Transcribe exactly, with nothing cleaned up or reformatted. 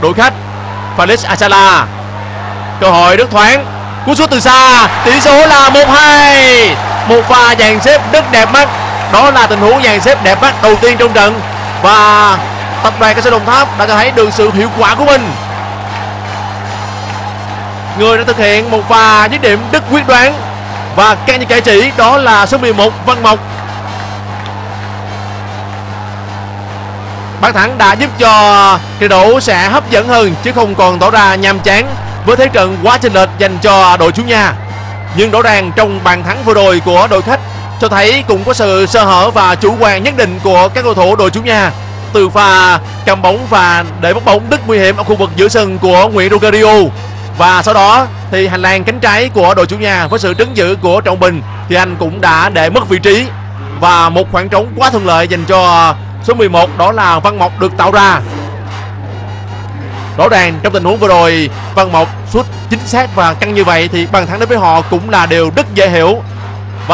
đội khách. Felix Ayala, cơ hội rất thoáng, cú sút từ xa, tỷ số là một hai. Một pha dàn xếp rất đẹp mắt. Đó là tình huống dàn xếp đẹp mắt đầu tiên trong trận, và tập đoàn ca xê Đồng Tháp đã cho thấy được sự hiệu quả của mình. Người đã thực hiện một pha dứt điểm rất quyết đoán và càng như kẻ chỉ, đó là số mười một Văn Mộc. Bàn thắng đã giúp cho trận đấu sẽ hấp dẫn hơn chứ không còn tỏ ra nhàm chán với thế trận quá chênh lệch dành cho đội chủ nhà. Nhưng rõ ràng trong bàn thắng vừa rồi của đội khách cho thấy cũng có sự sơ hở và chủ quan nhất định của các cầu thủ đội chủ nhà, từ pha cầm bóng và để mất bóng rất nguy hiểm ở khu vực giữa sân của Nguyễn Rogerio, và sau đó thì hành lang cánh trái của đội chủ nhà với sự trấn giữ của Trọng Bình thì anh cũng đã để mất vị trí, và một khoảng trống quá thuận lợi dành cho số mười một, đó là Văn Mộc được tạo ra. Rõ ràng trong tình huống vừa rồi Văn Mộc sút chính xác và căng như vậy thì bàn thắng đối với họ cũng là điều rất dễ hiểu.